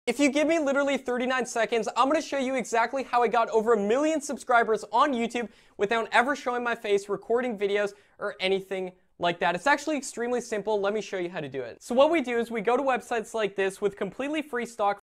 If you give me literally 39 seconds, I'm going to show you exactly how I got over 1 million subscribers on YouTube without ever showing my face, recording videos, or anything like that. It's actually extremely simple. Let me show you how to do it. So what we do is we go to websites like this with completely free stock